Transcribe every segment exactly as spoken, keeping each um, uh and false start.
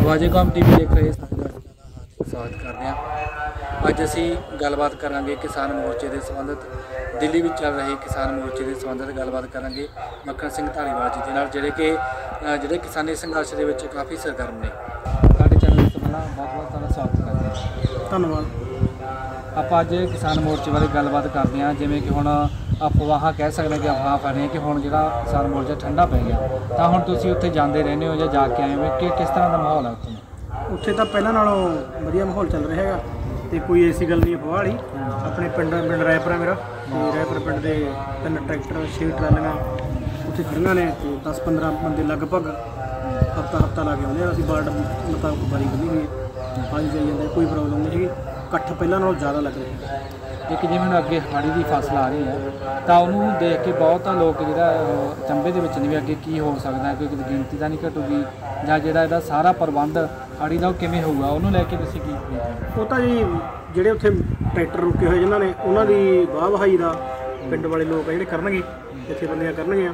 वाजे com T V देख रहे ਸਾਰੇ ਦਰਸ਼ਕਾਂ ਦਾ ਹਾਰਦਿਕ ਸਵਾਗਤ ਕਰਦੇ ਹਾਂ। ਅੱਜ ਅਸੀਂ ਗੱਲਬਾਤ ਕਰਾਂਗੇ ਕਿਸਾਨ ਮੋਰਚੇ ਦੇ ਸੰਬੰਧਿਤ ਦਿੱਲੀ ਵਿੱਚ ਚੱਲ ਰਹੇ ਕਿਸਾਨ ਮੋਰਚੇ ਦੇ ਸੰਬੰਧਿਤ ਗੱਲਬਾਤ ਕਰਾਂਗੇ ਮੱਖਣ ਸਿੰਘ ਧਾਲੀਵਾਲ ਜੀ ਦੇ ਨਾਲ, ਜਿਹੜੇ ਕਿ ਜਿਹੜੇ ਕਿਸਾਨੀ ਸੰਘਰਸ਼ ਦੇ ਵਿੱਚ ਕਾਫੀ ਸਰਗਰਮ ਨੇ। ਸਾਡੇ ਚੈਨਲ ਦੇ ਪਹਿਲਾਂ ਬਹੁਤ ਬਹੁਤ ਤੁਹਾਡਾ ਸਵਾਗਤ ਕਰਦੇ ਹਾਂ। ਧੰਨਵਾਦ। ਆਪਾਂ ਅੱਜ ਕਿਸਾਨ ਮੋਰਚੇ ਬਾਰੇ ਗੱਲਬਾਤ ਕਰਦੇ ਹਾਂ। ਜਿਵੇਂ ਕਿ ਹੁਣ ਅਫਵਾਹਾਂ ਕਹਿ ਸਕਦੇ ਕਿ ਅਫਵਾਹ ਫੈਲ ਰਹੀਆਂ ਕਿ ਹੁਣ ਜਿਹੜਾ ਕਿਸਾਨ ਮੋਰਚਾ ਠੰਡਾ ਪੈ ਗਿਆ, ਤਾਂ ਹੁਣ ਤੁਸੀਂ ਉੱਥੇ ਜਾਂਦੇ ਰਹਿੰਦੇ ਹੋ ਜਾਂ ਜਾ ਕੇ ਆਏ ਹੋ ਕਿ ਕਿਸ ਤਰ੍ਹਾਂ ਦਾ ਮਾਹੌਲ ਹੈ ਉੱਥੇ? ਉੱਥੇ ਤਾਂ ਪਹਿਲਾਂ ਨਾਲੋਂ ਵਧੀਆ ਮਾਹੌਲ ਚੱਲ ਰਿਹਾ ਹੈਗਾ ਅਤੇ ਕੋਈ ਐਸੀ ਗੱਲ ਨਹੀਂ ਅਫਵਾਹ ਵਾਲੀ। ਆਪਣੇ ਪਿੰਡ ਪਿੰਡ ਰਾਏਪੁਰਾ ਮੇਰਾ, ਅਤੇ ਰਾਏਪੁਰ ਪਿੰਡ ਦੇ ਤਿੰਨ ਟਰੈਕਟਰ ਛੇ ਟਰਾਲੀਆਂ ਉੱਥੇ ਖੜੀਆਂ ਨੇ ਅਤੇ ਦਸ ਪੰਦਰਾਂ ਬੰਦੇ ਲਗਭਗ ਹਫ਼ਤਾ ਹਫ਼ਤਾ ਲਾ ਕੇ ਆਉਂਦੇ ਆ। ਅਸੀਂ ਵਾਰਡ ਮੁਤਾਬਕ ਬਾਰੀ ਬੰਨੀ ਹੋਈ ਹੈ, ਪਾਣੀ ਜਾਈ ਜਾਂਦਾ, ਕੋਈ ਪ੍ਰੋਬਲਮ ਨਹੀਂ ਹੈਗੀ। ਇਕੱਠ ਪਹਿਲਾਂ ਨਾਲੋਂ ਜ਼ਿਆਦਾ ਲੱਗ ਰਿਹਾ। ਇੱਕ ਜਿਵੇਂ ਹੁਣ ਅੱਗੇ ਹਾੜੀ ਦੀ ਫਸਲ ਆ ਰਹੀ ਹੈ, ਤਾਂ ਉਹਨੂੰ ਦੇਖ ਕੇ ਬਹੁਤ ਲੋਕ ਜਿਹੜਾ ਚੰਬੇ ਦੇ ਵਿੱਚ ਨਹੀਂ ਵੀ ਅੱਗੇ ਕੀ ਹੋ ਸਕਦਾ, ਕੋਈ ਗਿਣਤੀ ਤਾਂ ਨਹੀਂ ਘਟੂਗੀ ਜਾਂ ਜਿਹੜਾ ਇਹਦਾ ਸਾਰਾ ਪ੍ਰਬੰਧ ਹਾੜੀ ਦਾ ਉਹ ਕਿਵੇਂ ਹੋਊਗਾ, ਉਹਨੂੰ ਲੈ ਕੇ ਤੁਸੀਂ ਕੀ? ਉਹ ਤਾਂ ਜੀ ਜਿਹੜੇ ਉੱਥੇ ਟਰੈਕਟਰ ਰੁਕੇ ਹੋਏ ਜਿਨ੍ਹਾਂ ਨੇ ਉਹਨਾਂ ਦੀ ਵਾਹ ਵਹਾਈ ਦਾ ਪਿੰਡ ਵਾਲੇ ਲੋਕ ਆ ਜਿਹੜੇ ਕਰਨਗੇ, ਇੱਥੇ ਬੰਦੀਆਂ ਕਰਨਗੀਆਂ।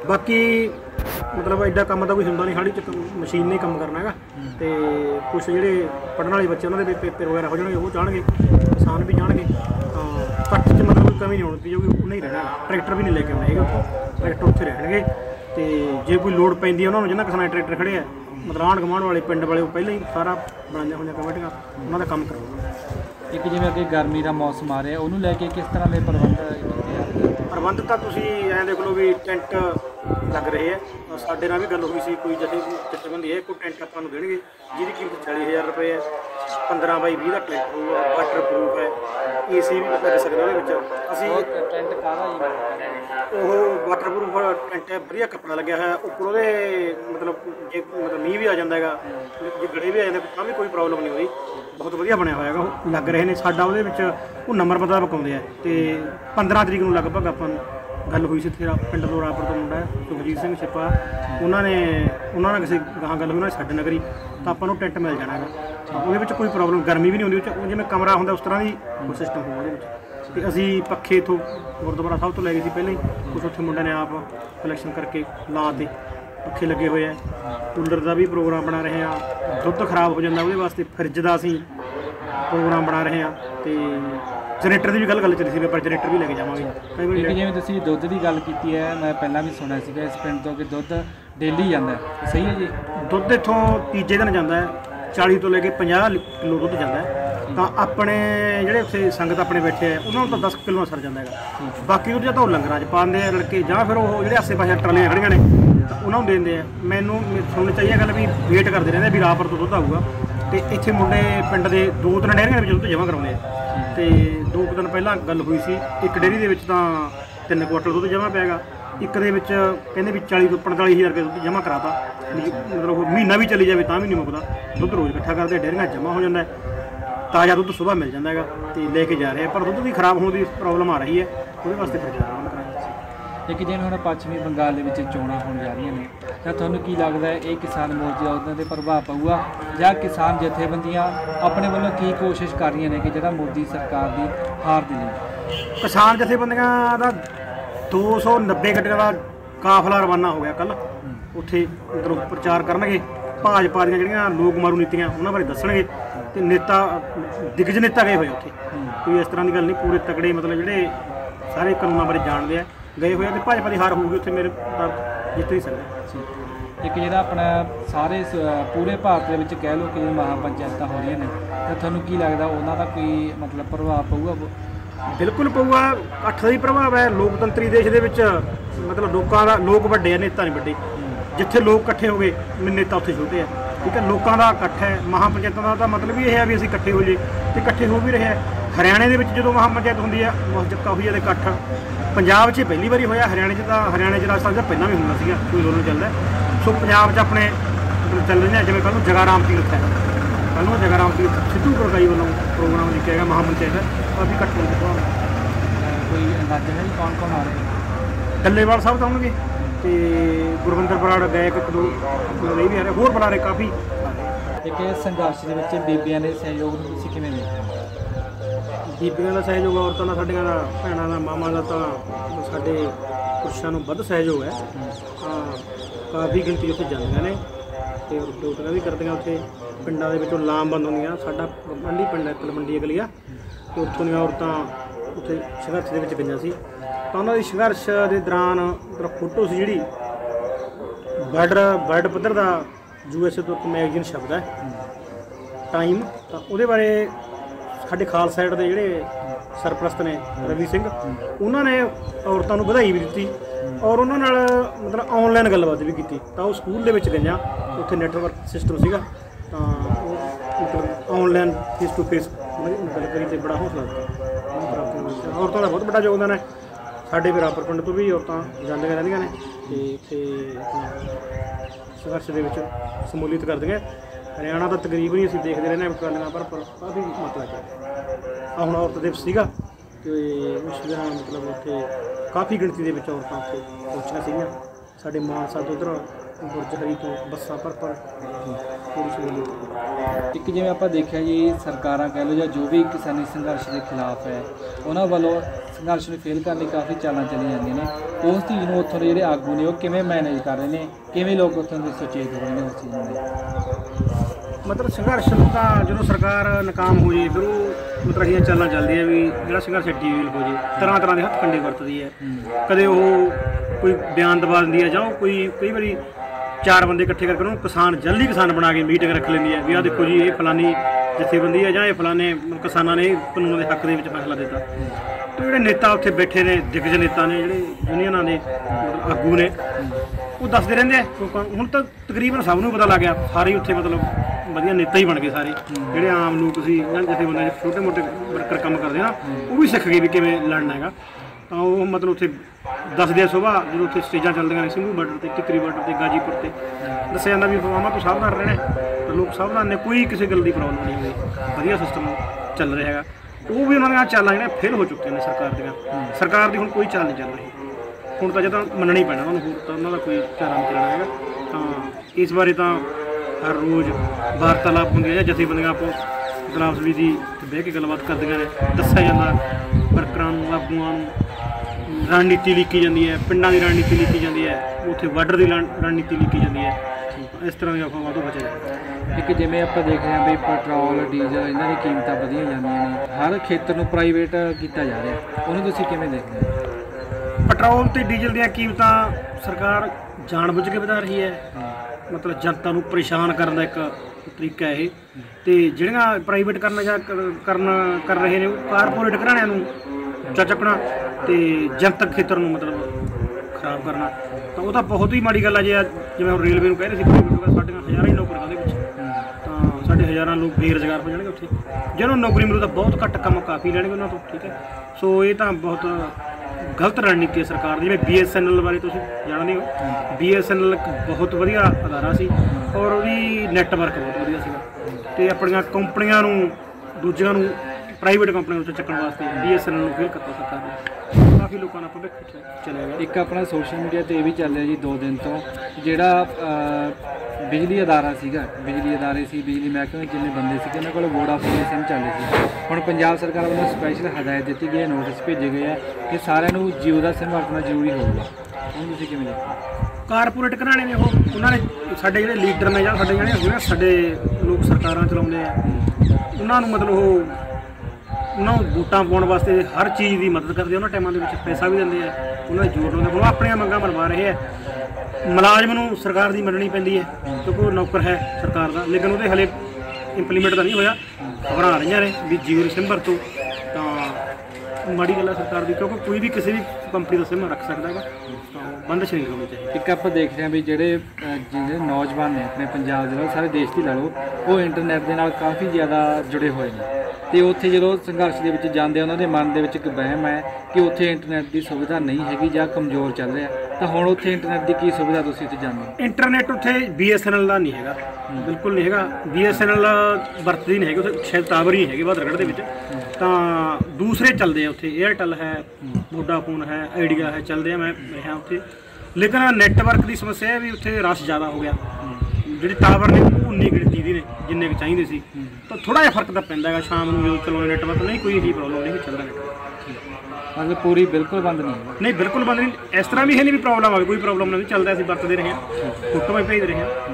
ਬਾਕੀ ਮਤਲਬ ਐਡਾ ਕੰਮ ਤਾਂ ਕੋਈ ਹੁੰਦਾ ਨਹੀਂ, ਹਾੜੀ 'ਚ ਮਸ਼ੀਨ ਨੇ ਕੰਮ ਕਰਨਾ ਹੈਗਾ। ਅਤੇ ਕੁਛ ਜਿਹੜੇ ਪੜ੍ਹਨ ਵਾਲੇ ਬੱਚੇ ਉਹਨਾਂ ਦੇ ਪੇਪਰ ਵਗੈਰਾ ਹੋ ਜਾਣਗੇ, ਉਹ ਜਾਣਗੇ, ਕਿਸਾਨ ਵੀ ਜਾਣਗੇ। ਤਾਂ ਇਕੱਠ 'ਚ ਮਤਲਬ ਕੋਈ ਕਮੀ ਨਹੀਂ ਹੋਣੀ ਚਾਹੀਦੀ, ਉਹਨੇ ਹੀ ਰਹਿਣਾ। ਟਰੈਕਟਰ ਵੀ ਨਹੀਂ ਲੈ ਕੇ ਆਉਣੇ ਹੈਗੇ ਉੱਥੋਂ, ਟਰੈਕਟਰ ਉੱਥੇ ਰਹਿਣਗੇ। ਅਤੇ ਜੇ ਕੋਈ ਲੋੜ ਪੈਂਦੀ ਹੈ ਉਹਨਾਂ ਨੂੰ, ਜਿਹਨਾਂ ਕਿਸਾਨਾਂ ਦੇ ਟਰੈਕਟਰ ਖੜ੍ਹੇ ਆ, ਮਤਲਬ ਆਂਢ ਗੁਆਂਢ ਵਾਲੇ ਪਿੰਡ ਵਾਲੇ, ਉਹ ਪਹਿਲਾਂ ਹੀ ਸਾਰਾ ਬਣਾਈਆਂ ਹੋਈਆਂ ਕਮੇਟੀਆਂ, ਉਹਨਾਂ ਦਾ ਕੰਮ ਕਰਵਾਉਣਾ। ਇੱਕ ਜਿਵੇਂ ਅੱਗੇ ਗਰਮੀ ਦਾ ਮੌਸਮ ਆ ਰਿਹਾ, ਉਹਨੂੰ ਲੈ ਕੇ ਕਿਸ ਤਰ੍ਹਾਂ ਦੇ ਪ੍ਰਬੰਧ ਕੀਤੇ ਆ? ਪ੍ਰਬੰਧ ਤਾਂ ਤੁਸੀਂ ਐਂ ਦੇਖ ਲਓ ਵੀ ਟੈਂਟ ਲੱਗ ਰਹੇ ਹੈ। ਸਾਡੇ ਨਾਲ ਵੀ ਗੱਲ ਹੋਈ ਸੀ, ਕੋਈ ਜਥੇ ਜਥੇਬੰਦੀ ਹੈ, ਕੋਈ ਟੈਂਟ ਆਪਾਂ ਨੂੰ ਦੇਣਗੇ ਜਿਹਦੀ ਕੀਮਤ ਚਾਲੀ ਹਜ਼ਾਰ ਰੁਪਏ ਹੈ। ਪੰਦਰਾਂ ਬਾਈ ਵੀਹ ਦਾ ਟੈਂਟ ਹੋਊਗਾ, ਵਾਟਰ ਪ੍ਰੂਫ ਹੈ, ਏ ਸੀ ਵੀ ਲੱਗ ਸਕਦਾ ਉਹਦੇ ਵਿੱਚ। ਅਸੀਂ ਟੈਂਟ ਕਾਹਦਾ ਜੀ? ਉਹ ਵਾਟਰ ਪ੍ਰੂਫ ਟੈਂਟ ਹੈ, ਵਧੀਆ ਕੱਪੜਾ ਲੱਗਿਆ ਹੋਇਆ ਉੱਪਰ ਉਹਦੇ। ਮਤਲਬ ਜੇ ਮਤਲਬ ਮੀਂਹ ਵੀ ਆ ਜਾਂਦਾ ਹੈਗਾ, ਜੇ ਗੜੇ ਵੀ ਆ ਜਾਂਦੇ ਤਾਂ ਵੀ ਕੋਈ ਪ੍ਰੋਬਲਮ ਨਹੀਂ ਹੋਈ। ਬਹੁਤ ਵਧੀਆ ਬਣਿਆ ਹੋਇਆ ਹੈਗਾ, ਉਹ ਲੱਗ ਰਹੇ ਨੇ। ਸਾਡਾ ਉਹਦੇ ਵਿੱਚ ਉਹ ਨੰਬਰ ਪਤਾ ਵਿਕਾਉਂਦੇ ਆ। ਅਤੇ ਪੰਦਰਾਂ ਤਰੀਕ ਨੂੰ ਲਗਭਗ ਆਪਾਂ ਨੂੰ ਗੱਲ ਹੋਈ ਸੀ ਇੱਥੇ ਪਿੰਡ ਤੋਂ ਰਾਪੁਰ ਤੋਂ ਮੁੰਡਾ ਸੁਖਜੀਤ ਸਿੰਘ ਛਿੱਪਾ, ਉਹਨਾਂ ਨੇ ਉਹਨਾਂ ਨਾਲ ਕਿਸੇ ਗਾਹਾਂ ਗੱਲ ਹੋਈ, ਉਹਨਾਂ ਨੇ ਸਾਡੇ ਨਗਰੀ, ਤਾਂ ਆਪਾਂ ਨੂੰ ਟੈਂਟ ਮਿਲ ਜਾਣਾ ਹੈਗਾ। ਉਹਦੇ ਵਿੱਚ ਕੋਈ ਪ੍ਰੋਬਲਮ, ਗਰਮੀ ਵੀ ਨਹੀਂ ਹੁੰਦੀ, ਉਹ ਜਿਵੇਂ ਕਮਰਾ ਹੁੰਦਾ ਉਸ ਤਰ੍ਹਾਂ ਦੀ ਕੋਈ ਸਿਸਟਮ ਹੋਊ ਉਹਦੇ ਵਿੱਚ। ਅਤੇ ਅਸੀਂ ਪੱਖੇ ਇੱਥੋਂ ਗੁਰਦੁਆਰਾ ਸਾਹਿਬ ਤੋਂ ਲੈ ਗਏ ਸੀ ਪਹਿਲਾਂ ਹੀ, ਕੁਛ ਉੱਥੇ ਮੁੰਡੇ ਨੇ ਆਪ ਕਲੈਕਸ਼ਨ ਕਰਕੇ ਲਾ ਤੇ ਪੱਖੇ ਲੱਗੇ ਹੋਏ ਆ। ਕੂਲਰ ਦਾ ਵੀ ਪ੍ਰੋਗਰਾਮ ਬਣਾ ਰਹੇ ਹਾਂ, ਦੁੱਧ ਖਰਾਬ ਹੋ ਜਾਂਦਾ ਉਹਦੇ ਵਾਸਤੇ ਫਰਿੱਜ ਦਾ ਅਸੀਂ ਪ੍ਰੋਗਰਾਮ ਬਣਾ ਰਹੇ ਹਾਂ। ਅਤੇ ਜਨਰੇਟਰ ਦੀ ਵੀ ਗੱਲ ਗੱਲ ਚੱਲੀ ਸੀ, ਆਪਾਂ ਜਨਰੇਟਰ ਵੀ ਲੈ ਕੇ ਜਾਵਾਂਗੇ ਕਈ ਵਾਰੀ। ਜਿਵੇਂ ਤੁਸੀਂ ਦੁੱਧ ਦੀ ਗੱਲ ਕੀਤੀ ਹੈ, ਮੈਂ ਪਹਿਲਾਂ ਵੀ ਸੁਣਿਆ ਸੀਗਾ ਇਸ ਪਿੰਡ ਤੋਂ ਕਿ ਦੁੱਧ ਡੇਲੀ ਜਾਂਦਾ, ਸਹੀ ਹੈ ਜੀ? ਦੁੱਧ ਇੱਥੋਂ ਤੀਜੇ ਦਿਨ ਜਾਂਦਾ ਹੈ, ਚਾਲੀ ਤੋਂ ਲੈ ਕੇ ਪੰਜਾਹ ਕਿਲੋ ਦੁੱਧ ਜਾਂਦਾ ਹੈ। ਤਾਂ ਆਪਣੇ ਜਿਹੜੇ ਉੱਥੇ ਸੰਗਤ ਆਪਣੇ ਬੈਠੇ ਆ, ਉਹਨਾਂ ਨੂੰ ਤਾਂ ਦਸ ਕਿਲੋ ਸਰ ਜਾਂਦਾ ਹੈਗਾ। ਬਾਕੀ ਦੁੱਧ ਜਾਂ ਤਾਂ ਉਹ ਲੰਗਰਾਂ 'ਚ ਪਾਉਂਦੇ ਆ ਲੜਕੇ, ਜਾਂ ਫਿਰ ਉਹ ਜਿਹੜੇ ਆਸੇ ਪਾਸੇ ਟਰਾਲੀਆਂ ਖੜੀਆਂ ਨੇ ਉਹਨਾਂ ਨੂੰ ਦੇ ਦਿੰਦੇ ਆ। ਮੈਨੂੰ ਸੁਣਨੀ ਚਾਹੀਦੀ ਗੱਲ ਵੀ ਵੇਟ ਕਰਦੇ ਰਹਿੰਦੇ ਵੀ ਰਾਪੁਰ ਤੋਂ ਦੁੱਧ ਆਊਗਾ। ਅਤੇ ਇੱਥੇ ਮੁੰਡੇ ਪਿੰਡ ਦੇ ਦੋ ਤਿੰਨ ਡੇਅਰੀਆਂ ਵਿੱਚ ਦੁੱਧ ਜਮ੍ਹਾਂ ਕਰਾਉਂਦੇ ਆ। ਅਤੇ ਦੋ ਕੁ ਦਿਨ ਪਹਿਲਾਂ ਗੱਲ ਹੋਈ ਸੀ, ਇੱਕ ਡੇਅਰੀ ਦੇ ਵਿੱਚ ਤਾਂ ਤਿੰਨ ਕੁਆਟਲ ਦੁੱਧ ਜਮ੍ਹਾਂ ਪਿਆ, ਇੱਕ ਦੇ ਵਿੱਚ ਕਹਿੰਦੇ ਵੀ ਚਾਲੀ ਤੋਂ ਪੰਤਾਲੀ ਹਜ਼ਾਰ ਰੁਪਏ ਦੁੱਧ ਜਮ੍ਹਾਂ ਕਰਾਤਾ। ਮਤਲਬ ਉਹ ਮਹੀਨਾ ਵੀ ਚਲੀ ਜਾਵੇ ਤਾਂ ਵੀ ਨਹੀਂ ਮੁੱਕਦਾ ਦੁੱਧ। ਰੋਜ਼ ਇਕੱਠਾ ਕਰਦੇ ਡੇਅਰੀਆਂ ਜਮ੍ਹਾਂ ਹੋ ਜਾਂਦਾ, ਤਾਜ਼ਾ ਦੁੱਧ ਸੁਬਾਹ ਮਿਲ ਜਾਂਦਾ ਹੈਗਾ ਅਤੇ ਲੈ ਕੇ ਜਾ ਰਹੇ ਆ। ਪਰ ਦੁੱਧ ਦੀ ਖਰਾਬ ਹੋਣ ਦੀ ਪ੍ਰੋਬਲਮ ਆ ਰਹੀ ਹੈ, ਉਹਦੇ ਵਾਸਤੇ ਫਿਰ ਜਾ ਰਿਹਾ। ਇੱਕ ਜਿਵੇਂ ਹੁਣ ਪੱਛਮੀ ਬੰਗਾਲ ਦੇ ਵਿੱਚ ਚੋਣਾਂ ਹੋਣ ਜਾ ਰਹੀਆਂ ਨੇ, ਤਾਂ ਤੁਹਾਨੂੰ ਕੀ ਲੱਗਦਾ ਹੈ ਇਹ ਕਿਸਾਨ ਮੋਰਚੇ ਦਾ ਉਹਨਾਂ 'ਤੇ ਪ੍ਰਭਾਵ ਪਊਗਾ, ਜਾਂ ਕਿਸਾਨ ਜਥੇਬੰਦੀਆਂ ਆਪਣੇ ਵੱਲੋਂ ਕੀ ਕੋਸ਼ਿਸ਼ ਕਰ ਰਹੀਆਂ ਨੇ ਕਿ ਜਿਹੜਾ ਮੋਦੀ ਸਰਕਾਰ ਦੀ ਹਾਰ ਦੇ ਲਈ? ਕਿਸਾਨ ਜਥੇਬੰਦੀਆਂ ਦਾ ਦੋ ਸੌ ਨੱਬੇ ਗੱਡੀਆਂ ਦਾ ਕਾਫਲਾ ਰਵਾਨਾ ਹੋ ਗਿਆ ਕੱਲ੍ਹ। ਉੱਥੇ ਮਤਲਬ ਪ੍ਰਚਾਰ ਕਰਨਗੇ, ਭਾਜਪਾ ਦੀਆਂ ਜਿਹੜੀਆਂ ਲੋਕ ਮਾਰੂ ਨੀਤੀਆਂ ਉਹਨਾਂ ਬਾਰੇ ਦੱਸਣਗੇ। ਅਤੇ ਨੇਤਾ ਦਿਗਜ ਨੇਤਾ ਗਏ ਹੋਏ ਉੱਥੇ, ਕੋਈ ਇਸ ਤਰ੍ਹਾਂ ਦੀ ਗੱਲ ਨਹੀਂ, ਪੂਰੇ ਤਕੜੇ ਮਤਲਬ ਜਿਹੜੇ ਸਾਰੇ ਕਾਨੂੰਨਾਂ ਬਾਰੇ ਜਾਣਦੇ ਆ ਗਏ ਹੋਏ ਆ। ਅਤੇ ਭਾਜਪਾ ਦੀ ਹਾਰ ਹੋਊਗੀ ਉੱਥੇ, ਮੇਰੇ ਜਿੱਤ ਨਹੀਂ ਸਕਦਾ। ਇੱਕ ਜਿਹੜਾ ਆਪਣਾ ਸਾਰੇ ਪੂਰੇ ਭਾਰਤ ਦੇ ਵਿੱਚ ਕਹਿ ਲਓ ਕਿ ਮਹਾਂ ਪੰਚਾਇਤਾਂ ਹੋ ਰਹੀਆਂ ਨੇ, ਤਾਂ ਤੁਹਾਨੂੰ ਕੀ ਲੱਗਦਾ ਉਹਨਾਂ ਦਾ ਕੋਈ ਮਤਲਬ ਪ੍ਰਭਾਵ ਪਊਗਾ? ਬਿਲਕੁਲ ਪਊਗਾ, ਇਕੱਠ ਦਾ ਹੀ ਪ੍ਰਭਾਵ ਹੈ। ਲੋਕਤੰਤਰੀ ਦੇਸ਼ ਦੇ ਵਿੱਚ ਮਤਲਬ ਲੋਕਾਂ ਦਾ, ਲੋਕ ਵੱਡੇ ਆ, ਨੇਤਾ ਨਹੀਂ ਵੱਡੇ। ਜਿੱਥੇ ਲੋਕ ਇਕੱਠੇ ਹੋ ਗਏ, ਨੇਤਾ ਉੱਥੇ ਛੋਟੇ ਆ। ਠੀਕ ਹੈ, ਲੋਕਾਂ ਦਾ ਇਕੱਠ ਹੈ। ਮਹਾਂ ਪੰਚਾਇਤਾਂ ਦਾ ਤਾਂ ਮਤਲਬ ਵੀ ਇਹ ਹੈ ਵੀ ਅਸੀਂ ਇਕੱਠੇ ਹੋ ਜਾਈਏ, ਅਤੇ ਇਕੱਠੇ ਹੋ ਵੀ ਰਹੇ। ਹਰਿਆਣੇ ਦੇ ਵਿੱਚ ਜਦੋਂ ਮਹਾਂ ਪੰਚਾਇਤ ਹੁੰਦੀ ਹੈ, ਬਹੁਤ ਚੱਕਾ ਹੋਈ ਹੈ ਅਤੇ ਇਕੱਠ। ਪੰਜਾਬ 'ਚ ਪਹਿਲੀ ਵਾਰੀ ਹੋਇਆ, ਹਰਿਆਣੇ 'ਚ ਤਾਂ ਹਰਿਆਣੇ 'ਚ ਰਾਜਸਥਾਨ 'ਚ ਪਹਿਲਾਂ ਵੀ ਹੁੰਦਾ ਸੀਗਾ, ਕੋਈ ਅੰਦੋਲਨ ਚੱਲਦਾ। ਸੋ ਪੰਜਾਬ 'ਚ ਆਪਣੇ ਚੱਲ ਰਹੇ ਨੇ, ਜਿਵੇਂ ਕੱਲ੍ਹ ਨੂੰ ਜਗਾਰਾਮ ਤੀਰਥ ਹੈ, ਕੱਲ੍ਹ ਨੂੰ ਜਗਾਰਾਮ ਤੀਰਥ ਸਿੱਧੂ ਪੁਰਕਾਈ ਵੱਲੋਂ ਪ੍ਰੋਗਰਾਮ ਲਿਖਿਆ ਹੈਗਾ ਮਹਾਂ ਪੰਚਾਇਤ, ਕਾਫੀ ਇਕੱਠ ਹੋਣ ਦੇ ਬਾਅਦ। ਕੋਈ ਅੰਦਾਜ਼ਾ ਹੈ ਕੌਣ ਕੌਣ ਆ ਰਹੇ? ਡੱਲੇਵਾਲ ਸਾਹਿਬ ਤਾਂ ਆਉਣਗੇ, ਅਤੇ ਗੁਰਵਿੰਦਰ ਬਰਾੜ ਗਾਇਕ ਇੱਕ ਦੋ ਇਹ ਵੀ ਆ ਰਹੇ, ਹੋਰ ਬਣਾ ਰਹੇ ਕਾਫੀ। ਇੱਕ ਸੰਘਰਸ਼ ਦੇ ਵਿੱਚ ਬੀਬੀਆਂ ਦੇ ਸਹਿਯੋਗ ਨੂੰ ਤੁਸੀਂ ਕਿਵੇਂ ਦੇਖਦੇ ਹੋ? ਬੀਬੀਆਂ ਦਾ ਸਹਿਯੋਗ, ਔਰਤਾਂ ਦਾ, ਸਾਡੀਆਂ ਦਾ, ਭੈਣਾਂ ਦਾ, ਮਾਵਾਂ ਦਾ ਤਾਂ ਸਾਡੇ ਪੁਰਸ਼ਾਂ ਨੂੰ ਵੱਧ ਸਹਿਯੋਗ ਹੈ। ਕਾਫੀ ਗਿਣਤੀ ਉੱਥੇ ਜਾਂਦੀਆਂ ਨੇ। ਤੇ ਡਿਊਟੀਆਂ ਵੀ ਕਰਦੀਆਂ ਉੱਥੇ ਪਿੰਡਾਂ ਦੇ ਵਿੱਚੋਂ ਲਾਮਬੰਦ ਹੁੰਦੀਆਂ। ਸਾਡਾ ਮੰਡੀ ਪਿੰਡ ਹੈ, ਤਲਵੰਡੀ ਅਗਲੀਆ, ਤੇ ਉੱਥੋਂ ਦੀਆਂ ਔਰਤਾਂ ਉੱਥੇ ਸੰਘਰਸ਼ ਦੇ ਵਿੱਚ ਗਈਆਂ ਸੀ। ਤਾਂ ਉਹਨਾਂ ਦੀ ਸੰਘਰਸ਼ ਦੇ ਦੌਰਾਨ ਮਤਲਬ ਫੋਟੋ ਸੀ ਜਿਹੜੀ ਬਾਰਡਰ ਵਰਲਡ ਪੱਧਰ ਦਾ ਯੂ ਐਸ ਏ ਤੋਂ ਇੱਕ ਮੈਗਜ਼ੀਨ ਛਪਦਾ ਟਾਈਮ, ਤਾਂ ਉਹਦੇ ਬਾਰੇ ਸਾਡੇ ਖਾਲਸਾ ਸਾਈਡ ਦੇ ਜਿਹੜੇ ਸਰਪ੍ਰਸਤ ਨੇ ਰਵੀ ਸਿੰਘ, ਉਹਨਾਂ ਨੇ ਔਰਤਾਂ ਨੂੰ ਵਧਾਈ ਵੀ ਦਿੱਤੀ ਔਰ ਉਹਨਾਂ ਨਾਲ ਮਤਲਬ ਔਨਲਾਈਨ ਗੱਲਬਾਤ ਵੀ ਕੀਤੀ। ਤਾਂ ਉਹ ਸਕੂਲ ਦੇ ਵਿੱਚ ਗਈਆਂ, ਉੱਥੇ ਨੈਟਵਰਕ ਸਿਸਟਮ ਸੀਗਾ, ਤਾਂ ਉਹ ਮਤਲਬ ਔਨਲਾਈਨ ਫੇਸ ਟੂ ਫੇਸ ਗੱਲ ਕਰੀ ਤੇ ਬੜਾ ਹੌਸਲਾ ਦਿੱਤਾ। ਔਰਤਾਂ ਦਾ ਬਹੁਤ ਵੱਡਾ ਯੋਗਦਾਨ ਹੈ। ਸਾਡੇ ਬਰਾਬਰ ਪਿੰਡ ਤੋਂ ਵੀ ਔਰਤਾਂ ਜਾਂਦੀਆਂ ਰਹਿੰਦੀਆਂ ਨੇ ਤੇ ਇੱਥੇ ਸੰਘਰਸ਼ ਦੇ ਵਿੱਚ ਸਮੂਲੀਅਤ ਕਰਦੀਆਂ। ਹਰਿਆਣਾ ਦਾ ਤਕਰੀਬਨ ਹੀ ਅਸੀਂ ਦੇਖਦੇ ਰਹਿੰਦੇ ਹਾਂ ਟਰਾਲੀਆਂ ਪਰ ਪਰ ਕਾਫੀ ਮਤਲਬ ਹੈ। ਹੁਣ ਔਰਤ ਦਿਵਸ ਸੀਗਾ ਤੇ ਉਸ ਦਿਨ ਮਤਲਬ ਉੱਥੇ ਕਾਫੀ ਗਿਣਤੀ ਦੇ ਵਿੱਚ ਔਰਤਾਂ ਉੱਥੇ ਪਹੁੰਚੀਆਂ ਸੀਗੀਆਂ। ਸਾਡੇ ਮਾਨਸਾ ਤੋਂ ਇੱਧਰ ਗੁਰਜਹਰੀ ਤੋਂ ਬੱਸਾਂ ਭਰ ਭਰ ਪੂਰੀ ਸਮੂਲੀਅਤ। ਇੱਕ ਜਿਵੇਂ ਆਪਾਂ ਦੇਖਿਆ ਜੀ, ਸਰਕਾਰਾਂ ਕਹਿ ਲਓ ਜਾਂ ਜੋ ਵੀ ਕਿਸਾਨੀ ਸੰਘਰਸ਼ ਦੇ ਖਿਲਾਫ ਹੈ, ਉਹਨਾਂ ਵੱਲੋਂ ਸੰਘਰਸ਼ ਨੂੰ ਫੇਲ ਕਰਨ ਲਈ ਕਾਫੀ ਚਾਲਾਂ ਚੱਲੀਆਂ ਜਾਂਦੀਆਂ ਨੇ। ਉਸ ਚੀਜ਼ ਨੂੰ ਉੱਥੋਂ ਦੇ ਜਿਹੜੇ ਆਗੂ ਨੇ ਉਹ ਕਿਵੇਂ ਮੈਨੇਜ ਕਰ ਰਹੇ ਨੇ, ਕਿਵੇਂ ਲੋਕ ਉੱਥੋਂ ਦੇ ਸੁਚੇਤ ਹੋ ਰਹੇ ਨੇ ਉਸ ਚੀਜ਼ ਨੂੰ? ਮਤਲਬ ਸੰਘਰਸ਼ ਨੂੰ ਤਾਂ ਜਦੋਂ ਸਰਕਾਰ ਨਾਕਾਮ ਹੋ ਜੇ ਫਿਰ ਉਹ ਮਤਲਬ ਇਹ ਚਾਲਾਂ ਚੱਲਦੀਆਂ ਵੀ ਜਿਹੜਾ ਸੰਘਰਸ਼ ਟੀਵੀਲ ਹੋ ਜੇ, ਤਰ੍ਹਾਂ ਤਰ੍ਹਾਂ ਦੇ ਹੱਥ ਕੰਡੇ ਵਰਤਦੀ ਹੈ। ਕਦੇ ਉਹ ਕੋਈ ਬਿਆਨ ਦਬਾ ਦਿੰਦੀ ਹੈ ਜਾਂ ਉਹ ਕੋਈ ਕਈ ਵਾਰੀ ਚਾਰ ਬੰਦੇ ਇਕੱਠੇ ਕਰਕੇ ਉਹਨੂੰ ਕਿਸਾਨ ਜਲਦੀ ਕਿਸਾਨ ਬਣਾ ਕੇ ਮੀਟਿੰਗ ਰੱਖ ਲੈਂਦੀ ਹੈ ਵੀ ਆਹ ਦੇਖੋ ਜੀ ਇਹ ਫਲਾਨੀ ਜਥੇਬੰਦੀ ਹੈ ਜਾਂ ਇਹ ਫਲਾਣੇ ਕਿਸਾਨਾਂ ਨੇ ਕਾਨੂੰਨਾਂ ਦੇ ਹੱਕ ਦੇ ਵਿੱਚ ਫੈਸਲਾ ਦਿੱਤਾ। ਤੇ ਜਿਹੜੇ ਨੇਤਾ ਉੱਥੇ ਬੈਠੇ ਨੇ, ਦਿੱਗਜ ਨੇਤਾ ਨੇ, ਜਿਹੜੇ ਯੂਨੀਅਨਾਂ ਦੇ ਆਗੂ ਨੇ, ਉਹ ਦੱਸਦੇ ਰਹਿੰਦੇ ਆ ਲੋਕਾਂ ਨੂੰ। ਹੁਣ ਤਾਂ ਤਕਰੀਬਨ ਸਭ ਨੂੰ ਪਤਾ ਲੱਗ ਗਿਆ, ਸਾਰੇ ਉੱਥੇ ਮਤਲਬ ਵਧੀਆ ਨੇਤਾ ਹੀ ਬਣ ਗਏ ਸਾਰੇ। ਜਿਹੜੇ ਆਮ ਲੋਕ ਸੀ ਜਾਂ ਜਥੇਬੰਦੀਆਂ ਛੋਟੇ ਮੋਟੇ ਵਰਕਰ ਕੰਮ ਕਰਦੇ ਨਾ, ਉਹ ਵੀ ਸਿੱਖ ਗਏ ਵੀ ਕਿਵੇਂ ਲੜਨਾ ਹੈਗਾ। ਤਾਂ ਉਹ ਮਤਲਬ ਉੱਥੇ ਦੱਸਦੇ ਆ ਸੁਬਾਹ ਜਦੋਂ ਉੱਥੇ ਸਟੇਜਾਂ ਚੱਲਦੀਆਂ ਨੇ, ਸਿੰਘੂ ਬਾਰਡਰ 'ਤੇ, ਟਿੱਕਰੀ ਬਾਰਡਰ 'ਤੇ, ਗਾਜੀਪੁਰ 'ਤੇ, ਦੱਸਿਆ ਜਾਂਦਾ ਵੀ ਹਵਾਵਾਂ ਤੋਂ ਸਾਵਧਾਨ ਰਹਿਣਾ, ਪਰ ਲੋਕ ਸਾਵਧਾਨ ਨੇ, ਕੋਈ ਕਿਸੇ ਗੱਲ ਦੀ ਪ੍ਰੋਬਲਮ ਨਹੀਂ ਹੋਈ, ਵਧੀਆ ਸਿਸਟਮ ਚੱਲ ਰਿਹਾ ਹੈਗਾ। ਉਹ ਵੀ ਉਹਨਾਂ ਦੀਆਂ ਚਾਲਾਂ ਜਿਹੜੀਆਂ ਫੇਲ ਹੋ ਚੁੱਕੀਆਂ ਨੇ ਸਰਕਾਰ ਦੀਆਂ। ਸਰਕਾਰ ਦੀ ਹੁਣ ਕੋਈ ਚਾਲ ਨਹੀਂ ਚੱਲ ਰਹੀ। ਹੁਣ ਤਾਂ ਜਦੋਂ ਮੰਨਣਾ ਹੀ ਪੈਣਾ ਉਹਨਾਂ ਨੂੰ, ਹੋਰ ਤਾਂ ਉਹਨਾਂ ਦਾ ਕੋਈ ਚਾਰਾ ਨਹੀਂ ਚੱਲਣਾ ਹੈਗਾ। ਤਾਂ ਇਸ ਬਾਰੇ ਤਾਂ ਹਰ ਰੋਜ਼ ਵਾਰਤਾਲਾਪ ਹੁੰਦੀਆਂ ਜਾਂ ਜਥੇਬੰਦੀਆਂ ਆਪੋ ਦਰਾਵਸਵੀ ਦੀ ਬਹਿ ਕੇ ਗੱਲਬਾਤ ਕਰਦੀਆਂ ਨੇ, ਦੱਸਿਆ ਜਾਂਦਾ ਵਰਕਰਾਂ ਨੂੰ, ਆਗੂਆਂ ਨੂੰ। ਰਣਨੀਤੀ ਲਿਖੀ ਜਾਂਦੀ ਹੈ, ਪਿੰਡਾਂ ਦੀ ਰਣਨੀਤੀ ਲਿਖੀ ਜਾਂਦੀ ਹੈ, ਉੱਥੇ ਬਾਰਡਰ ਦੀ ਰਣਨੀਤੀ ਲਿਖੀ ਜਾਂਦੀ ਹੈ। ਇਸ ਤਰ੍ਹਾਂ ਦੀਆਂ ਅਫਵਾਹਾਂ ਤੋਂ ਬਚਿਆ ਜਾਂਦਾ। ਇੱਕ ਜਿਵੇਂ ਆਪਾਂ ਦੇਖ ਰਹੇ ਹਾਂ ਵੀ ਪੈਟਰੋਲ, ਡੀਜ਼ਲ, ਇਹਨਾਂ ਦੀ ਕੀਮਤਾਂ ਵਧੀਆ ਜਾਂਦੀਆਂ ਨੇ, ਹਰ ਖੇਤਰ ਨੂੰ ਪ੍ਰਾਈਵੇਟ ਕੀਤਾ ਜਾ ਰਿਹਾ, ਉਹਨੂੰ ਤੁਸੀਂ ਕਿਵੇਂ ਦੇਖਦੇ ਹੋ? ਪੈਟਰੋਲ ਤੇ ਡੀਜ਼ਲ ਦੀਆਂ ਕੀਮਤਾਂ ਸਰਕਾਰ ਜਾਣਬੁੱਝ ਕੇ ਵਧਾ ਰਹੀ ਹੈ। ਮਤਲਬ ਜਨਤਾ ਨੂੰ ਪਰੇਸ਼ਾਨ ਕਰਨ ਦਾ ਇੱਕ ਤਰੀਕਾ ਇਹ। ਤੇ ਜਿਹੜੀਆਂ ਪ੍ਰਾਈਵੇਟ ਕਰਨ ਜਾਂ ਕਰਨ ਕਰ ਰਹੇ ਨੇ, ਉਹ ਕਾਰਪੋਰੇਟ ਘਰਾਣਿਆਂ ਨੂੰ ਉੱਚਾ ਚੱਕਣਾ ਤੇ ਜਨਤਕ ਖੇਤਰ ਨੂੰ ਮਤਲਬ ਖਰਾਬ ਕਰਨਾ। ਤਾਂ ਉਹ ਤਾਂ ਬਹੁਤ ਹੀ ਮਾੜੀ ਗੱਲ ਹੈ। ਜੇ ਜਿਵੇਂ ਹੁਣ ਰੇਲਵੇ ਨੂੰ ਕਹਿ ਰਹੇ ਸੀ ਪ੍ਰਾਈਵੇਟ, ਸਾਡੀਆਂ ਹਜ਼ਾਰਾਂ ਹੀ ਨੌਕਰੀਆਂ ਉਹਦੇ ਵਿੱਚ, ਤਾਂ ਸਾਡੇ ਹਜ਼ਾਰਾਂ ਲੋਕ ਬੇਰੁਜ਼ਗਾਰ ਹੋ ਜਾਣਗੇ ਉੱਥੇ। ਜਿਹਨੂੰ ਨੌਕਰੀ ਮਿਲੂ ਤਾਂ ਬਹੁਤ ਘੱਟ ਕੰਮ ਕਾਫੀ ਲੈਣਗੇ ਉਹਨਾਂ ਤੋਂ, ਠੀਕ ਹੈ। ਸੋ ਇਹ ਤਾਂ ਬਹੁਤ ਗਲਤ ਰਣਨੀਤੀ ਹੈ ਸਰਕਾਰ ਦੀ। ਜਿਵੇਂ ਬੀ ਐਸ ਐਨ ਐਲ ਬਾਰੇ ਤੁਸੀਂ ਜਾਣਦੇ ਹੋ, ਬੀ ਐਸ ਐਨ ਐਲ ਇੱਕ ਬਹੁਤ ਵਧੀਆ ਅਦਾਰਾ ਸੀ ਔਰ ਉਹਦੀ ਨੈਟਵਰਕ ਬਹੁਤ ਵਧੀਆ ਸੀਗਾ। ਅਤੇ ਆਪਣੀਆਂ ਕੰਪਨੀਆਂ ਨੂੰ, ਦੂਜਿਆਂ ਨੂੰ, ਪ੍ਰਾਈਵੇਟ ਕੰਪਨੀਆਂ ਉੱਤੇ ਚੱਕਣ ਵਾਸਤੇ ਬੀ ਐਸ ਐਨ ਐਲ ਨੂੰ ਫੇਲ ਕਰਤਾ ਸਰਕਾਰ ਨੇ। ਕਾਫੀ ਲੋਕਾਂ ਦਾ ਭਵਿੱਖ ਚਲਿਆ ਗਿਆ। ਇੱਕ ਆਪਣਾ ਸੋਸ਼ਲ ਮੀਡੀਆ 'ਤੇ ਇਹ ਵੀ ਚੱਲ ਰਿਹਾ ਜੀ ਦੋ ਦਿਨ ਤੋਂ, ਜਿਹੜਾ ਬਿਜਲੀ ਅਦਾਰਾ ਸੀਗਾ, ਬਿਜਲੀ ਅਦਾਰੇ ਸੀ, ਬਿਜਲੀ ਮਹਿਕਮੇ ਜਿੰਨੇ ਬੰਦੇ ਸੀਗੇ, ਉਹਨਾਂ ਕੋਲ ਵੋਡਾਫੋਨ ਦੇ ਸਿਮ ਚੱਲਦੇ ਸੀ। ਹੁਣ ਪੰਜਾਬ ਸਰਕਾਰ ਵੱਲੋਂ ਸਪੈਸ਼ਲ ਹਦਾਇਤ ਦਿੱਤੀ ਗਈ ਹੈ, ਨੋਟਿਸ ਭੇਜੇ ਗਏ ਆ ਕਿ ਸਾਰਿਆਂ ਨੂੰ ਜੀਓ ਦਾ ਸਿਮ ਵਰਤਣਾ ਜ਼ਰੂਰੀ ਹੋਊਗਾ। ਹੁਣ ਤੁਸੀਂ ਕਿਵੇਂ ਦੇਖਦੇ? ਕਾਰਪੋਰੇਟ ਘਰਾਣੇ ਨੇ ਉਹ, ਉਹਨਾਂ ਨੇ ਸਾਡੇ ਜਿਹੜੇ ਲੀਡਰ ਨੇ ਜਾਂ ਸਾਡੇ ਜਿਹੜੇ ਜਿਹੜੇ ਸਾਡੇ ਲੋਕ ਸਰਕਾਰਾਂ ਚਲਾਉਂਦੇ ਆ, ਉਹਨਾਂ ਨੂੰ ਮਤਲਬ ਉਹ ਉਹਨਾਂ ਨੂੰ ਵੋਟਾਂ ਪਾਉਣ ਵਾਸਤੇ ਹਰ ਚੀਜ਼ ਦੀ ਮਦਦ ਕਰਦੇ ਆ। ਉਹਨਾਂ ਟਾਈਮਾਂ ਦੇ ਵਿੱਚ ਪੈਸਾ ਵੀ ਦਿੰਦੇ ਆ, ਉਹਨਾਂ ਦੇ ਜੋਰ ਲਾਉਂਦੇ, ਉਹ ਆਪਣੀਆਂ ਮੰਗਾਂ ਮਨਵਾ ਰਹੇ ਆ। ਮੁਲਾਜ਼ਮ ਨੂੰ ਸਰਕਾਰ ਦੀ ਮੰਨਣੀ ਪੈਂਦੀ ਹੈ ਕਿਉਂਕਿ ਉਹ ਨੌਕਰ ਹੈ ਸਰਕਾਰ ਦਾ, ਲੇਕਿਨ ਉਹਦੇ ਹਲੇ ਇੰਪਲੀਮੈਂਟ ਤਾਂ ਨਹੀਂ ਹੋਇਆ। ਖਬਰਾਂ ਆ ਰਹੀਆਂ ਨੇ ਵੀ ਜੀਓ ਦੀ ਸਿਮ ਵਰਤੋਂ, ਤਾਂ ਮਾੜੀ ਗੱਲ ਹੈ ਸਰਕਾਰ ਦੀ, ਕਿਉਂਕਿ ਕੋਈ ਵੀ ਕਿਸੇ ਵੀ ਕੰਪਨੀ ਦਾ ਸਿਮ ਰੱਖ ਸਕਦਾ ਹੈਗਾ, ਤਾਂ ਬੰਦਸ਼ ਨਹੀਂ ਹੋਣੀ ਚਾਹੀਦੀ। ਇੱਕ ਆਪਾਂ ਦੇਖਦੇ ਹਾਂ ਵੀ ਜਿਹੜੇ ਜਿਹੜੇ ਨੌਜਵਾਨ ਨੇ ਆਪਣੇ ਪੰਜਾਬ ਦੇ ਨਾਲ, ਸਾਰੇ ਦੇਸ਼ ਦੀ ਲਾ ਲਓ, ਉਹ ਇੰਟਰਨੈਟ ਦੇ ਨਾਲ ਕਾਫੀ ਜ਼ਿਆਦਾ ਜੁੜੇ ਹੋਏ ਨੇ। ਅਤੇ ਉੱਥੇ ਜਦੋਂ ਸੰਘਰਸ਼ ਦੇ ਵਿੱਚ ਜਾਂਦੇ ਆ, ਉਹਨਾਂ ਦੇ ਮਨ ਦੇ ਵਿੱਚ ਇੱਕ ਵਹਿਮ ਹੈ ਕਿ ਉੱਥੇ ਇੰਟਰਨੈਟ ਦੀ ਸੁਵਿਧਾ ਨਹੀਂ ਹੈਗੀ ਜਾਂ ਕਮਜ਼ੋਰ ਚੱਲ ਰਿਹਾ। ਤਾਂ ਹੁਣ ਉੱਥੇ ਇੰਟਰਨੈਟ ਦੀ ਕੀ ਸੁਵਿਧਾ ਤੁਸੀਂ ਉੱਥੇ ਜਾਂਦੇ ਹੋ? ਇੰਟਰਨੈਟ ਉੱਥੇ ਬੀ ਐਸ ਐਨ ਐਲ ਦਾ ਨਹੀਂ ਹੈਗਾ, ਬਿਲਕੁਲ ਨਹੀਂ ਹੈਗਾ। ਬੀ ਐਸ ਐਨ ਐਲ ਵਰਤਦੀ ਨਹੀਂ ਹੈਗੀ ਉੱਥੇ, ਸ਼ਾਇਦ ਟਾਵਰ ਹੀ ਨਹੀਂ ਹੈਗੇ ਬਹਾਦਰਗੜ੍ਹ ਦੇ ਵਿੱਚ। ਤਾਂ ਦੂਸਰੇ ਚੱਲਦੇ ਆ ਉੱਥੇ, ਏਅਰਟੈਲ ਹੈ, ਵੋਡਾਫੋਨ ਹੈ, ਆਈਡੀਆ ਹੈ, ਚੱਲਦੇ ਆ। ਮੈਂ ਰਿਹਾ ਉੱਥੇ, ਲੇਕਿਨ ਨੈਟਵਰਕ ਦੀ ਸਮੱਸਿਆ ਹੈ ਵੀ ਉੱਥੇ ਰਸ਼ ਜ਼ਿਆਦਾ ਹੋ ਗਿਆ। ਜਿਹੜੇ ਟਾਵਰ ਨੇ ਉਹ ਉਨੀ ਗਿਣਤੀ ਦੇ ਨੇ ਜਿੰਨੇ ਕੁ ਚਾਹੀਦੇ ਸੀ, ਤਾਂ ਥੋੜ੍ਹਾ ਜਿਹਾ ਫਰਕ ਤਾਂ ਪੈਂਦਾ ਹੈਗਾ। ਸ਼ਾਮ ਨੂੰ ਜਦੋਂ ਚਲਾਉਣੇ ਨੈਟਵਰਕ, ਨਹੀਂ ਕੋਈ ਇਹੀ ਪ੍ਰੋਬਲਮ ਨਹੀਂ ਚੱਲਦਾ ਨੈਟਵਰਕ। ਮਤਲਬ ਪੂਰੀ ਬਿਲਕੁਲ ਬੰਦ ਨਹੀਂ? ਨਹੀਂ, ਬਿਲਕੁਲ ਬੰਦ ਨਹੀਂ। ਇਸ ਤਰ੍ਹਾਂ ਵੀ ਹੈ ਨਹੀਂ ਵੀ ਪ੍ਰੋਬਲਮ ਆਵੇ, ਕੋਈ ਪ੍ਰੋਬਲਮ ਨਹੀਂ, ਚੱਲਦਾ, ਅਸੀਂ ਵਰਤਦੇ ਰਹੇ ਹਾਂ, ਫੋਟੋਆਂ ਭੇਜਦੇ ਰਹੇ ਹਾਂ।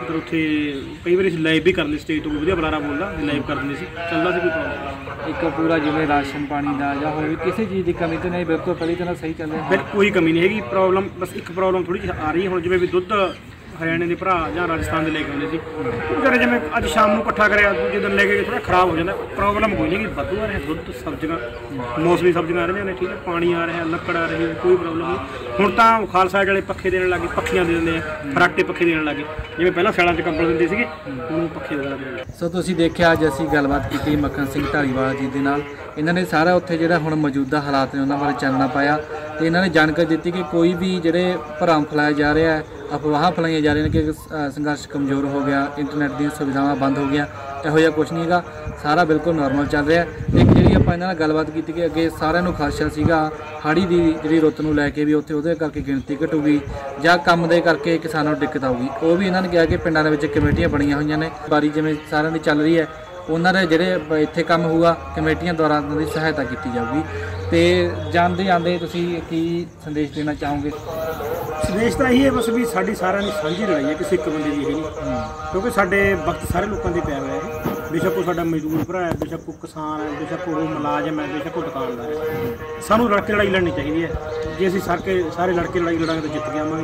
ਜ਼ਿਆਦਾਤਰ ਉੱਥੇ ਕਈ ਵਾਰੀ ਅਸੀਂ ਲਾਈਵ ਵੀ ਕਰ ਲਈ, ਸਟੇਜ ਤੋਂ ਵੀ ਵਧੀਆ ਬੁਲਾਰਾ ਬੋਲਦਾ ਲਾਈਵ ਕਰ ਦਿੰਦੇ ਸੀ, ਚੱਲਦਾ ਸੀ ਕੋਈ ਪ੍ਰੋਬਲਮ। ਇੱਕ ਪੂਰਾ ਜਿਵੇਂ ਰਾਸ਼ਨ ਪਾਣੀ ਦਾ ਜਾਂ ਹੋਰ ਵੀ ਕਿਸੇ ਚੀਜ਼ ਦੀ ਕਮੀ ਤਾਂ ਨਹੀਂ, ਬਿਲਕੁਲ ਪਹਿਲੀ ਤਰ੍ਹਾਂ ਸਹੀ ਚੱਲ ਰਿਹਾ। ਬਿਲਕੁਲ ਕੋਈ ਕਮੀ ਨਹੀਂ ਹੈਗੀ। ਪ੍ਰੋਬਲਮ ਬਸ ਇੱਕ ਪ੍ਰੋਬਲਮ ਥੋੜੀ ਜਿਹੀ ਆ ਰਹੀ ਹੈ ਹੁਣ, ਜਿਵੇਂ ਵੀ ਦੁੱਧ ਹਰਿਆਣੇ ਦੇ ਭਰਾ ਜਾਂ ਰਾਜਸਥਾਨ ਦੇ ਲੈ ਕੇ ਆਉਂਦੇ ਸੀ, ਉਹ ਵਿਚਾਰੇ ਜਿਵੇਂ ਅੱਜ ਸ਼ਾਮ ਨੂੰ ਇਕੱਠਾ ਕਰਿਆ ਦੂਜੇ ਦਿਨ ਲੈ ਕੇ ਥੋੜਾ ਖਰਾਬ ਹੋ ਜਾਂਦਾ। ਪ੍ਰੋਬਲਮ ਕੋਈ ਨਹੀਂ, ਵਾਧੂ ਆ ਰਿਹਾ ਦੁੱਧ, ਸਬਜ਼ੀਆਂ, ਮੌਸਮੀ ਸਬਜ਼ੀਆਂ ਆ ਰਹੀਆਂ ਨੇ, ਠੀਕ ਹੈ, ਪਾਣੀ ਆ ਰਿਹਾ, ਲੱਕੜ ਆ ਰਹੀ ਹੈ, ਕੋਈ ਪ੍ਰੋਬਲਮ ਨਹੀਂ। ਹੁਣ ਤਾਂ ਖਾਲਸਾ ਵਾਲੇ ਪੱਖੇ ਦੇਣ ਲੱਗੇ, ਪੱਖੀਆਂ ਦੇ ਦਿੰਦੇ ਆ, ਫਰਾਟੇ ਪੱਖੇ ਦੇਣ ਲੱਗੇ, ਜਿਵੇਂ ਪਹਿਲਾਂ ਸਿਆਲਾਂ 'ਚ ਕੰਬਲ ਦਿੰਦੇ ਸੀਗੇ, ਹੁਣ ਪੱਖੇ ਵਗੈਰਾ ਦੇਣ। ਸੋ ਤੁਸੀਂ ਦੇਖਿਆ ਅੱਜ ਅਸੀਂ ਗੱਲਬਾਤ ਕੀਤੀ ਮੱਖਣ ਸਿੰਘ ਧਾਲੀਵਾਲ ਜੀ ਦੇ ਨਾਲ। ਇਹਨਾਂ ਨੇ ਸਾਰਾ ਉੱਥੇ ਜਿਹੜਾ ਹੁਣ ਮੌਜੂਦਾ ਹਾਲਾਤ ਨੇ ਉਹਨਾਂ ਬਾਰੇ ਚਾਨਣਾ ਪਾਇਆ ਤੇ ਇਹਨਾਂ ਨੇ ਜਾਣਕਾਰੀ ਦਿੱਤੀ ਕਿ ਕੋਈ ਵੀ ਜਿਹੜੇ ਭਰਮ ਫੈਲਾਇਆ ਜਾ ਰਿਹਾ ਹੈ, ਅਫਵਾਹਾਂ ਫੈਲਾਈਆਂ ਜਾ ਰਹੀਆਂ ਨੇ ਕਿ ਅ, ਸੰਘਰਸ਼ ਕਮਜ਼ੋਰ ਹੋ ਗਿਆ, ਇੰਟਰਨੈਟ ਦੀਆਂ ਸੁਵਿਧਾਵਾਂ ਬੰਦ ਹੋ ਗਈਆਂ, ਇਹੋ ਜਿਹਾ ਕੁਝ ਨਹੀਂ ਹੈਗਾ, ਸਾਰਾ ਬਿਲਕੁਲ ਨੋਰਮਲ ਚੱਲ ਰਿਹਾ। ਤੇ ਇੱਕ ਜਿਹੜੀ ਆਪਾਂ ਇਹਨਾਂ ਨਾਲ ਗੱਲਬਾਤ ਕੀਤੀ ਕਿ ਅੱਗੇ ਸਾਰਿਆਂ ਨੂੰ ਖਦਸ਼ਾ ਸੀਗਾ ਹਾੜੀ ਦੀ ਜਿਹੜੀ ਰੁੱਤ ਨੂੰ ਲੈ ਕੇ ਵੀ ਉੱਥੇ ਉਹਦੇ ਕਰਕੇ ਗਿਣਤੀ ਘਟੂਗੀ ਜਾਂ ਕੰਮ ਦੇ ਕਰਕੇ ਕਿਸਾਨਾਂ ਨੂੰ ਦਿੱਕਤ ਆਊਗੀ। ਉਹ ਵੀ ਇਹਨਾਂ ਨੇ ਕਿਹਾ ਕਿ ਪਿੰਡਾਂ ਦੇ ਵਿੱਚ ਕਮੇਟੀਆਂ ਬਣੀਆਂ ਹੋਈਆਂ ਨੇ, ਬਾਰੀ ਜਿਵੇਂ ਸਾਰਿਆਂ ਦੀ ਚੱਲ ਰਹੀ ਹੈ, ਉਹਨਾਂ ਦੇ ਜਿਹੜੇ ਇੱਥੇ ਕੰਮ ਹੋਊਗਾ ਕਮੇਟੀਆਂ ਦੁਆਰਾ ਉਹਨਾਂ ਦੀ ਸਹਾਇਤਾ ਕੀਤੀ ਜਾਊਗੀ। ਤੇ ਜਾਂਦੇ ਜਾਂਦੇ ਤੁਸੀਂ ਕੀ ਸੰਦੇਸ਼ ਦੇਣਾ ਚਾਹੋਗੇ? ਸੰਦੇਸ਼ ਤਾਂ ਇਹੀ ਹੈ ਬਸ ਵੀ ਸਾਡੀ ਸਾਰਿਆਂ ਦੀ ਸਾਂਝੀ ਲੜਾਈ ਹੈ, ਕਿਸੇ ਇੱਕ ਬੰਦੇ ਦੀ ਇਹ ਨਹੀਂ, ਕਿਉਂਕਿ ਸਾਡੇ ਵਕਤ ਸਾਰੇ ਲੋਕਾਂ ਦੇ ਪਿਆ ਹੋਇਆ ਹੈ। ਬੇਸ਼ੱਕ ਉਹ ਸਾਡਾ ਮਜ਼ਦੂਰ ਭਰਾ ਹੈ, ਬੇਸ਼ੱਕ ਉਹ ਕਿਸਾਨ ਹੈ, ਬੇਸ਼ੱਕ ਉਹ ਮੁਲਾਜ਼ਮ ਹੈ, ਬੇਸ਼ੱਕ ਉਹ ਦੁਕਾਨਦਾਰ ਹੈ, ਸਾਨੂੰ ਲੜ ਕੇ ਲੜਾਈ ਲੜਨੀ ਚਾਹੀਦੀ ਹੈ। ਜੇ ਅਸੀਂ ਸਰ ਕੇ ਸਾਰੇ ਲੜ ਕੇ ਲੜਾਈ ਲੜਾਂਗੇ ਤਾਂ ਜਿੱਤ ਕੇ ਆਵਾਂਗੇ।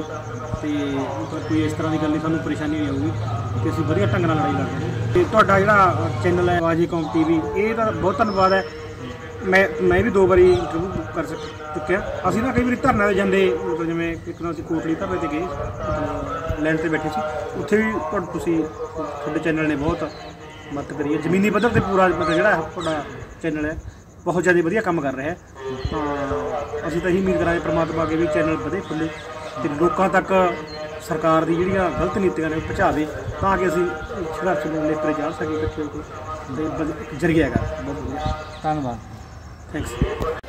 ਅਤੇ ਕੋਈ ਇਸ ਤਰ੍ਹਾਂ ਦੀ ਗੱਲ ਨਹੀਂ, ਸਾਨੂੰ ਪਰੇਸ਼ਾਨੀ ਨਹੀਂ ਆਊਗੀ ਕਿ ਅਸੀਂ ਵਧੀਆ ਢੰਗ ਨਾਲ ਲੜਾਈ ਲੜਾਂਗੇ। ਅਤੇ ਤੁਹਾਡਾ ਜਿਹੜਾ ਚੈਨਲ ਹੈ ਆਵਾਜ਼ ਕੌਮ ਟੀ ਵੀ, ਇਹ ਤਾਂ ਬਹੁਤ ਧੰਨਵਾਦ ਹੈ। ਮੈਂ ਮੈਂ ਵੀ ਦੋ ਵਾਰੀ ਇੰਟਰਵਿਊ ਕਰ ਸਕ ਚੁੱਕਿਆ। ਅਸੀਂ ਨਾ ਕਈ ਵਾਰੀ ਧਰਨੇ 'ਤੇ ਜਾਂਦੇ, ਮਤਲਬ ਜਿਵੇਂ ਇੱਕ ਦਿਨ ਅਸੀਂ ਕੋਟਲੀ ਧਰਨੇ 'ਤੇ ਗਏ, ਲੈਂਡ 'ਤੇ ਬੈਠੇ ਸੀ, ਉੱਥੇ ਵੀ ਤੁਹਾਡਾ ਤੁਸੀਂ ਤੁਹਾਡੇ ਚੈਨਲ ਨੇ ਬਹੁਤ ਮਦਦ ਕਰੀ ਹੈ। ਜ਼ਮੀਨੀ ਪੱਧਰ 'ਤੇ ਪੂਰਾ ਮਤਲਬ ਜਿਹੜਾ ਤੁਹਾਡਾ ਚੈਨਲ ਹੈ ਬਹੁਤ ਜ਼ਿਆਦਾ ਵਧੀਆ ਕੰਮ ਕਰ ਰਿਹਾ ਹੈ। ਤਾਂ ਅਸੀਂ ਤਾਂ ਇਹੀ ਉਮੀਦ ਕਰਾਂਗੇ ਪ੍ਰਮਾਤਮਾ ਅੱਗੇ ਵੀ ਚੈਨਲ ਵਧੇ ਫੁੱਲੇ ਅਤੇ ਲੋਕਾਂ ਤੱਕ ਸਰਕਾਰ ਦੀ ਜਿਹੜੀਆਂ ਗਲਤ ਨੀਤੀਆਂ ਨੇ ਉਹ ਪਹੁੰਚਾਵੇ, ਤਾਂ ਕਿ ਅਸੀਂ ਸੰਘਰਸ਼ ਨੂੰ ਲੈ ਕੇ ਜਾ ਸਕੀਏ ਇਕੱਠੇ ਹੋ ਕੇ। ਅਤੇ ਇੱਕ ਜ਼ਰੀਆ ਹੈਗਾ ਬਹੁਤ ਵਧੀਆ। ਧੰਨਵਾਦ। Thanks.